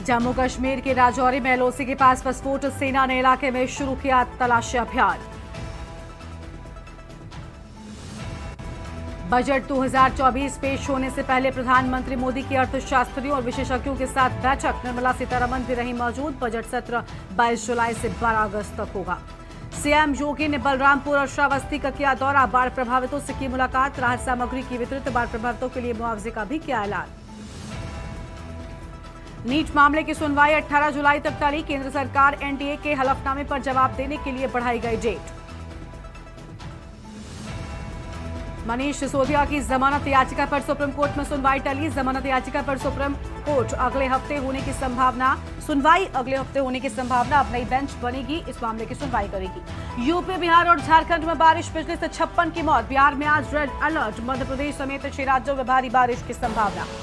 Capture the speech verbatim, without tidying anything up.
जम्मू कश्मीर के राजौरी में एलओसी के पास विस्फोट, सेना ने इलाके में शुरू किया तलाशी अभियान। बजट दो हज़ार चौबीस पेश होने से पहले प्रधानमंत्री मोदी की अर्थशास्त्रियों और विशेषज्ञों के साथ बैठक। निर्मला सीतारमण भी रही मौजूद। बजट सत्र बाईस जुलाई से बारह अगस्त तक होगा। सीएम योगी ने बलरामपुर और श्रावस्ती का किया दौरा। बाढ़ प्रभावितों से की मुलाकात। राहत सामग्री की वितरित। बाढ़ प्रभावितों के लिए मुआवजे का भी किया ऐलान। नीट मामले की सुनवाई अठारह जुलाई तक टली। केंद्र सरकार एनडीए के हलफनामे पर जवाब देने के लिए बढ़ाई गई डेट। मनीष सिसोदिया की जमानत याचिका पर सुप्रीम कोर्ट में सुनवाई टली। जमानत याचिका पर सुप्रीम कोर्ट अगले हफ्ते होने की संभावना सुनवाई अगले हफ्ते होने की संभावना। अब नई बेंच बनेगी, इस मामले की सुनवाई करेगी। यूपी, बिहार और झारखंड में बारिश, बिजली से छप्पन की मौत। बिहार में आज रेड अलर्ट। मध्य प्रदेश समेत छह राज्यों में भारी बारिश की संभावना।